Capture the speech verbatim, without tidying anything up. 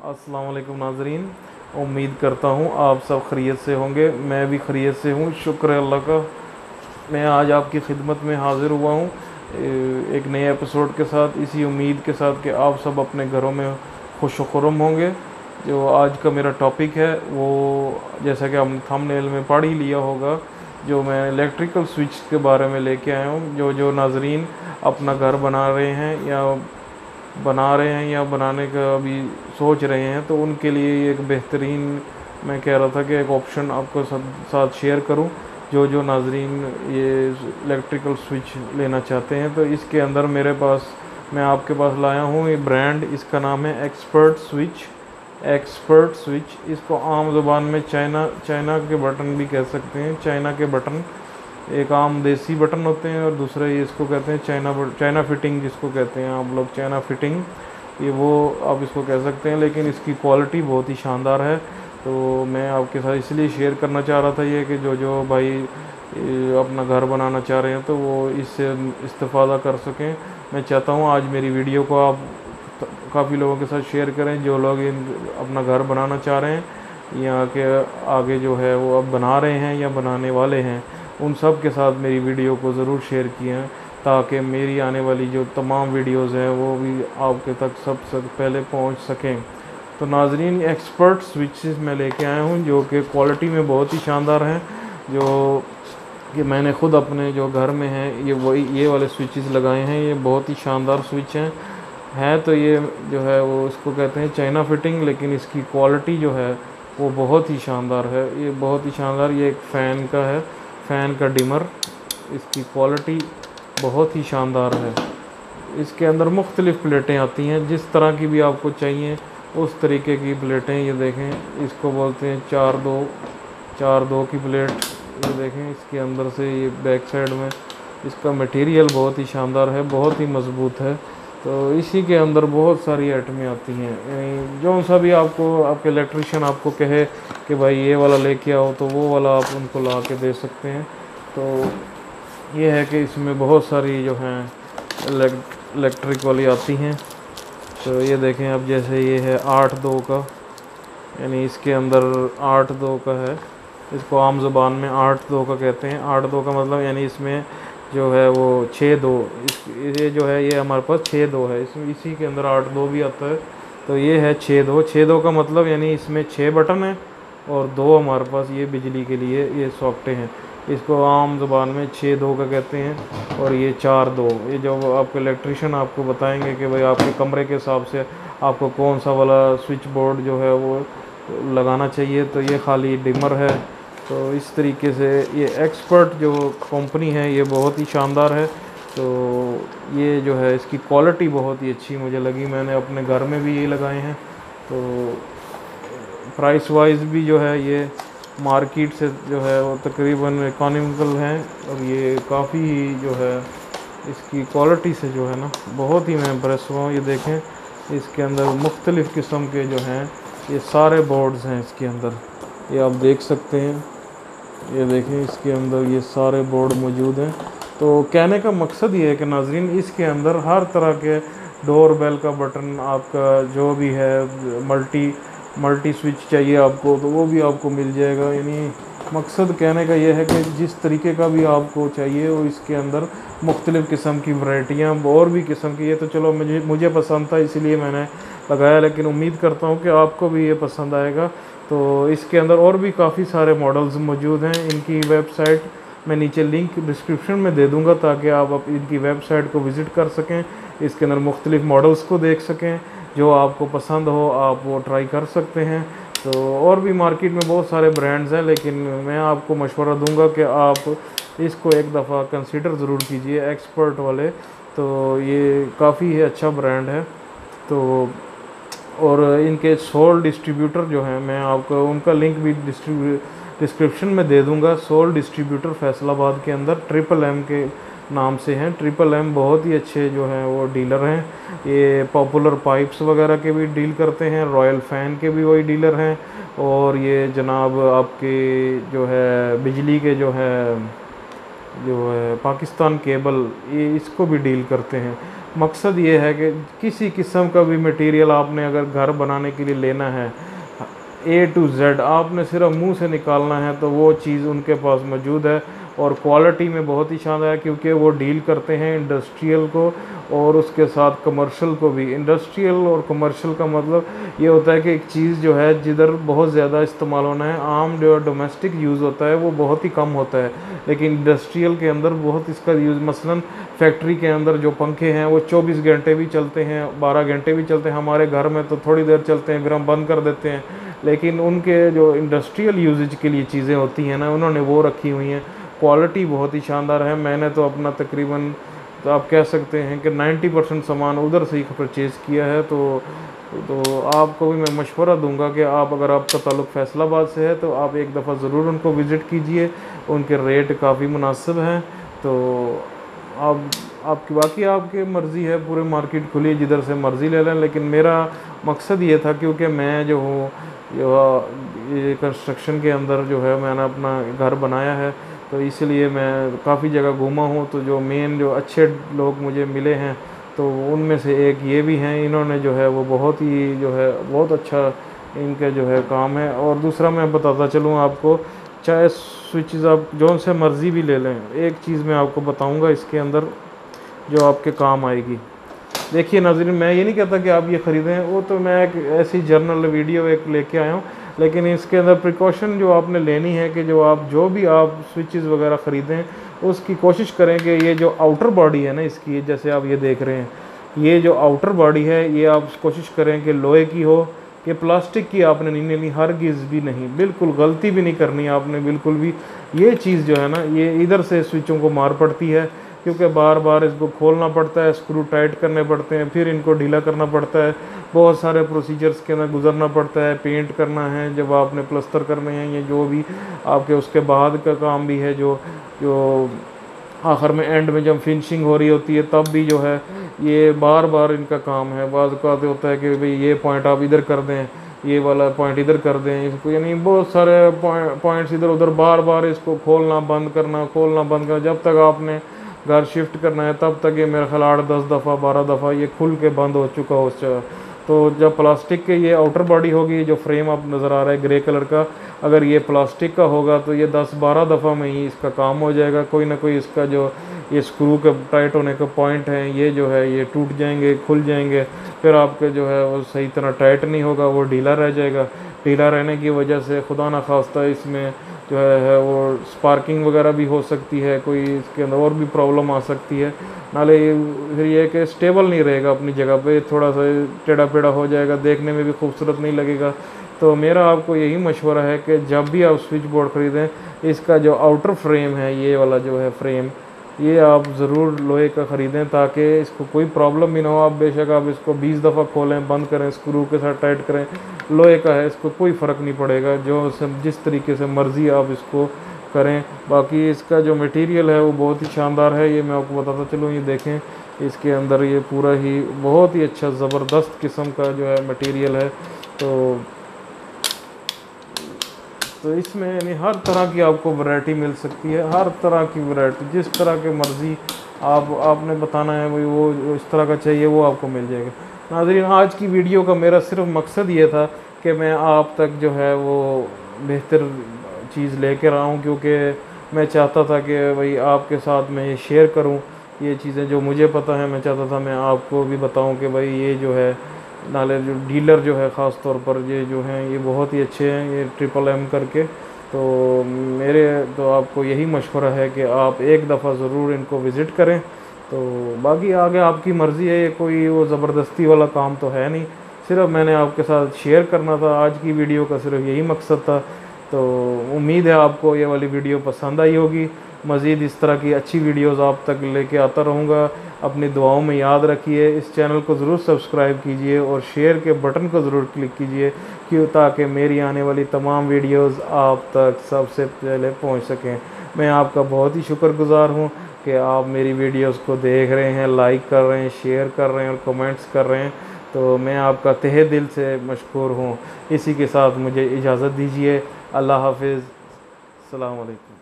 अस्सलाम वालेकुम नाज़रीन। उम्मीद करता हूँ आप सब खैरियत से होंगे। मैं भी खैरियत से हूँ, शुक्र है अल्लाह का। मैं आज आपकी खिदमत में हाज़िर हुआ हूँ एक नए एपिसोड के साथ, इसी उम्मीद के साथ कि आप सब अपने घरों में खुश व खुर्रम होंगे। जो आज का मेरा टॉपिक है वो, जैसा कि आपने थंबनेल में पढ़ ही लिया होगा, जो मैं इलेक्ट्रिकल स्विच के बारे में लेके आया हूँ। जो जो नाज़रीन अपना घर बना रहे हैं या बना रहे हैं या बनाने का अभी सोच रहे हैं, तो उनके लिए ये एक बेहतरीन, मैं कह रहा था कि एक ऑप्शन आपको साथ शेयर करूं। जो जो नाज़रीन ये इलेक्ट्रिकल स्विच लेना चाहते हैं, तो इसके अंदर मेरे पास, मैं आपके पास लाया हूँ ये ब्रांड, इसका नाम है एक्सपर्ट स्विच। एक्सपर्ट स्विच, इसको आम ज़ुबान में चाइना चाइना के बटन भी कह सकते हैं। चाइना के बटन, एक आम देसी बटन होते हैं और दूसरा ये इसको कहते हैं चाइना चाइना फिटिंग, जिसको कहते हैं आप लोग चाइना फिटिंग, ये वो आप इसको कह सकते हैं। लेकिन इसकी क्वालिटी बहुत ही शानदार है। तो मैं आपके साथ इसलिए शेयर करना चाह रहा था ये कि जो जो भाई अपना घर बनाना चाह रहे हैं तो वो इससे इस्तेफ़ादा कर सकें। मैं चाहता हूँ आज मेरी वीडियो को आप काफ़ी लोगों के साथ शेयर करें, जो लोग अपना घर बनाना चाह रहे हैं या कि आगे जो है वो अब बना रहे हैं या बनाने वाले हैं। उन सब के साथ मेरी वीडियो को ज़रूर शेयर किए, ताकि मेरी आने वाली जो तमाम वीडियोस हैं वो भी आपके तक सबसे पहले पहुंच सकें। तो नाज़रीन, एक्सपर्ट स्विचेस मैं लेके आया हूं जो कि क्वालिटी में बहुत ही शानदार हैं। जो कि मैंने ख़ुद अपने जो घर में हैं ये वही ये वाले स्विचेस लगाए हैं। ये बहुत ही शानदार स्विच हैं है तो ये जो है वो इसको कहते हैं चाइना फिटिंग, लेकिन इसकी क्वालिटी जो है वो बहुत ही शानदार है। ये बहुत ही शानदार, ये एक फ़ैन का है, फ़ैन का डिमर। इसकी क्वालिटी बहुत ही शानदार है। इसके अंदर मुख्तलिफ़ प्लेटें आती हैं, जिस तरह की भी आपको चाहिए उस तरीके की प्लेटें। ये देखें, इसको बोलते हैं चार दो चार दो की प्लेट। ये देखें, इसके अंदर से ये बैक साइड में इसका मटेरियल बहुत ही शानदार है, बहुत ही मज़बूत है। तो इसी के अंदर बहुत सारी आइटमें आती हैं, यानी जो सा भी आपको आपके इलेक्ट्रिशियन आपको कहे कि भाई ये वाला लेके आओ, तो वो वाला आप उनको ला के दे सकते हैं। तो ये है कि इसमें बहुत सारी जो हैं इलेक्ट्रिक वाली आती हैं। तो ये देखें, अब जैसे ये है आठ दो का, यानी इसके अंदर आठ दो का है। इसको आम ज़ुबान में आठ दो का कहते हैं। आठ दो का मतलब यानी इसमें जो है वो छः दो, इस ये जो है ये हमारे पास छः दो है, इसमें इसी के अंदर आठ दो भी आता है। तो ये है छः दो। छः दो का मतलब यानी इसमें छः बटन है और दो हमारे पास ये बिजली के लिए ये सॉकेटें हैं। इसको आम ज़ुबान में छः दो का कहते हैं। और ये चार दो, ये जो आपके इलेक्ट्रिशियन आपको बताएंगे कि भाई आपके कमरे के हिसाब से आपको कौन सा वाला स्विच बोर्ड जो है वो लगाना चाहिए। तो ये खाली डिमर है। तो इस तरीके से ये एक्सपर्ट जो कंपनी है ये बहुत ही शानदार है। तो ये जो है इसकी क्वालिटी बहुत ही अच्छी मुझे लगी, मैंने अपने घर में भी ये लगाए हैं। तो प्राइस वाइज भी जो है ये मार्केट से जो है वो तकरीबन इकोनॉमिकल हैं, और ये काफ़ी जो है इसकी क्वालिटी से जो है ना बहुत ही मैं इम्प्रेस हुआ हूँ। ये देखें, इसके अंदर मुख्तलिफ़ किस्म के जो हैं ये सारे बोर्ड्स हैं इसके अंदर, ये आप देख सकते हैं। ये देखें, इसके अंदर ये सारे बोर्ड मौजूद हैं। तो कहने का मकसद ये है कि नाज़रीन, इसके अंदर हर तरह के डोर बेल का बटन, आपका जो भी है मल्टी मल्टी स्विच चाहिए आपको तो वो भी आपको मिल जाएगा। यानी मकसद कहने का ये है कि जिस तरीके का भी आपको चाहिए वो इसके अंदर मुख्तलिफ़ किस्म की वैरायटियाँ और भी किस्म की। ये तो चलो मुझे मुझे पसंद था इसलिए मैंने लगाया, लेकिन उम्मीद करता हूँ कि आपको भी ये पसंद आएगा। तो इसके अंदर और भी काफ़ी सारे मॉडल्स मौजूद हैं। इनकी वेबसाइट मैं नीचे लिंक डिस्क्रिप्शन में दे दूँगा, ताकि आप अब इनकी वेबसाइट को विज़िट कर सकें, इसके अंदर मुख्तलिफ़ मॉडल्स को देख सकें। जो आपको पसंद हो आप वो ट्राई कर सकते हैं। तो और भी मार्केट में बहुत सारे ब्रांड्स हैं, लेकिन मैं आपको मशवरा दूंगा कि आप इसको एक दफ़ा कंसीडर ज़रूर कीजिए, एक्सपर्ट वाले। तो ये काफ़ी अच्छा ब्रांड है। तो और इनके सोल डिस्ट्रीब्यूटर जो हैं, मैं आपको उनका लिंक भी डिस्क्रिप्शन में दे दूंगा। सोल डिस्ट्रीब्यूटर फैसलाबाद के अंदर ट्रिपल एम के नाम से हैं। ट्रिपल एम बहुत ही अच्छे जो हैं वो डीलर हैं। ये पॉपुलर पाइप्स वगैरह के भी डील करते हैं, रॉयल फ़ैन के भी वही डीलर हैं, और ये जनाब आपके जो है बिजली के जो है जो है पाकिस्तान केबल, ये इसको भी डील करते हैं। मकसद ये है कि किसी किस्म का भी मटेरियल आपने अगर घर बनाने के लिए लेना है, ए टू जेड आपने सिर्फ मुंह से निकालना है तो वो चीज़ उनके पास मौजूद है। और क्वालिटी में बहुत ही शानदार है, क्योंकि वो डील करते हैं इंडस्ट्रियल को और उसके साथ कमर्शियल को भी। इंडस्ट्रियल और कमर्शियल का मतलब ये होता है कि एक चीज़ जो है जिधर बहुत ज़्यादा इस्तेमाल होना है, आम जो डोमेस्टिक यूज़ होता है वो बहुत ही कम होता है, लेकिन इंडस्ट्रियल के अंदर बहुत इसका यूज़। मसलन फैक्ट्री के अंदर जो पंखे हैं वो चौबीस घंटे भी चलते हैं, बारह घंटे भी चलते हैं। हमारे घर में तो थोड़ी देर चलते हैं फिर हम बंद कर देते हैं, लेकिन उनके जो इंडस्ट्रियल यूजेज के लिए चीज़ें होती हैं ना, उन्होंने वो रखी हुई हैं। क्वालिटी बहुत ही शानदार है। मैंने तो अपना तकरीबन, तो आप कह सकते हैं कि नब्बे परसेंट सामान उधर से ही परचेज़ किया है। तो तो आपको भी मैं मशवरा दूंगा कि आप, अगर आपका ताल्लुक़ फैसलाबाद से है तो आप एक दफ़ा ज़रूर उनको विज़िट कीजिए। उनके रेट काफ़ी मुनासिब हैं। तो आप आपकी बाकी आपकी मर्ज़ी है, पूरे मार्केट खुली है, जिधर से मर्ज़ी ले लें। लेकिन मेरा मकसद ये था, क्योंकि मैं जो हूँ जो ये कंस्ट्रक्शन के अंदर जो है मैंने अपना घर बनाया है, तो इसलिए मैं काफ़ी जगह घूमा हूँ। तो जो मेन जो अच्छे लोग मुझे मिले हैं तो उनमें से एक ये भी हैं। इन्होंने जो है वो बहुत ही जो है बहुत अच्छा इनका जो है काम है। और दूसरा मैं बताता चलूँ आपको, चाहे स्विचेस आप जो से मर्ज़ी भी ले लें, एक चीज़ मैं आपको बताऊँगा इसके अंदर जो आपके काम आएगी। देखिए नाज़रीन, मैं ये नहीं कहता कि आप ये ख़रीदें, वो तो मैं एक ऐसी जर्नल वीडियो एक लेके आया हूँ, लेकिन इसके अंदर प्रिकॉशन जो आपने लेनी है कि जो आप जो भी आप स्विचेस वगैरह ख़रीदें उसकी कोशिश करें कि ये जो आउटर बॉडी है ना इसकी, जैसे आप ये देख रहे हैं, ये जो आउटर बॉडी है ये आप कोशिश करें कि लोहे की हो, कि प्लास्टिक की आपने नहीं लेनी, हरगिज़ भी नहीं, बिल्कुल गलती भी नहीं करनी आपने बिल्कुल भी। ये चीज़ जो है ना, ये इधर से स्विचों को मार पड़ती है, क्योंकि बार बार इसको खोलना पड़ता है, स्क्रू टाइट करने पड़ते हैं, फिर इनको ढीला करना पड़ता है, बहुत सारे प्रोसीजर्स के अंदर गुजरना पड़ता है, पेंट करना है, जब आपने प्लस्तर करने हैं, ये जो भी आपके उसके बाद का काम भी है, जो जो आखिर में एंड में जब फिनिशिंग हो रही होती है तब भी जो है ये बार बार इनका काम है। बाज़ औक़ात होता है कि भाई ये पॉइंट आप इधर कर दें, ये वाला पॉइंट इधर कर दें, इसको यानी बहुत सारे पॉइंट्स इधर उधर बार बार इसको खोलना बंद करना खोलना बंद करना। जब तक आपने घर शिफ्ट करना है तब तक ये मेरा ख्याल आठ दस दफ़ा बारह दफ़ा ये खुल के बंद हो चुका हो। तो जब प्लास्टिक के ये आउटर बॉडी होगी, जो फ्रेम आप नज़र आ रहा है ग्रे कलर का, अगर ये प्लास्टिक का होगा तो ये दस बारह दफ़ा में ही इसका काम हो जाएगा। कोई ना कोई इसका जो ये स्क्रू के टाइट होने का पॉइंट है ये जो है ये टूट जाएंगे, खुल जाएंगे, फिर आपके जो है वो सही तरह टाइट नहीं होगा, वो ढीला रह जाएगा। ढीला रहने की वजह से खुदा ना खास्ता इसमें जो है वो स्पार्किंग वगैरह भी हो सकती है, कोई इसके अंदर और भी प्रॉब्लम आ सकती है। नाले फिर ये कि स्टेबल नहीं रहेगा अपनी जगह पे, थोड़ा सा टेढ़ा पेढ़ा हो जाएगा, देखने में भी खूबसूरत नहीं लगेगा। तो मेरा आपको यही मशवरा है कि जब भी आप स्विच बोर्ड ख़रीदें, इसका जो आउटर फ्रेम है, ये वाला जो है फ्रेम, ये आप ज़रूर लोहे का ख़रीदें ताकि इसको कोई प्रॉब्लम भी ना हो। आप बेशक आप इसको बीस दफ़ा खोलें बंद करें, स्क्रू के साथ टाइट करें, लोहे का है, इसको कोई फ़र्क नहीं पड़ेगा, जो जिस तरीके से मर्ज़ी आप इसको करें। बाकी इसका जो मटेरियल है वो बहुत ही शानदार है, ये मैं आपको बताता चलूँ। ये देखें इसके अंदर ये पूरा ही बहुत ही अच्छा ज़बरदस्त किस्म का जो है मटेरियल है। तो तो इसमें यानी हर तरह की आपको वैरायटी मिल सकती है, हर तरह की वैरायटी, जिस तरह के मर्ज़ी आप आपने बताना है भाई वो इस तरह का चाहिए वो आपको मिल जाएगा। नाज़रीन, आज की वीडियो का मेरा सिर्फ मकसद ये था कि मैं आप तक जो है वो बेहतर चीज़ लेकर आऊँ, क्योंकि मैं चाहता था कि भाई आपके साथ मैं ये शेयर करूँ ये चीज़ें जो मुझे पता है। मैं चाहता था मैं आपको भी बताऊँ कि भाई ये जो है नाले जो डीलर जो है ख़ास तौर पर ये जो हैं ये बहुत ही अच्छे हैं, ये ट्रिपल एम करके। तो मेरे तो आपको यही मशवरा है कि आप एक दफ़ा ज़रूर इनको विज़िट करें। तो बाकी आगे आपकी मर्ज़ी है, ये कोई वो ज़बरदस्ती वाला काम तो है नहीं, सिर्फ मैंने आपके साथ शेयर करना था। आज की वीडियो का सिर्फ यही मकसद था। तो उम्मीद है आपको ये वाली वीडियो पसंद आई होगी। मज़ीद इस तरह की अच्छी वीडियोज़ आप तक लेके आता रहूँगा। अपनी दुआओं में याद रखिए, इस चैनल को ज़रूर सब्सक्राइब कीजिए और शेयर के बटन को ज़रूर क्लिक कीजिए, क्यों ताकि मेरी आने वाली तमाम वीडियोज़ आप तक सबसे पहले पहुँच सकें। मैं आपका बहुत ही शुक्रगुज़ार हूँ कि आप मेरी वीडियोज़ को देख रहे हैं, लाइक कर रहे हैं, शेयर कर रहे हैं और कमेंट्स कर रहे हैं। तो मैं आपका तहे दिल से मशकूर हूँ। इसी के साथ मुझे इजाज़त दीजिए। अल्लाह हाफ़िज़। अस्सलामु अलैकुम।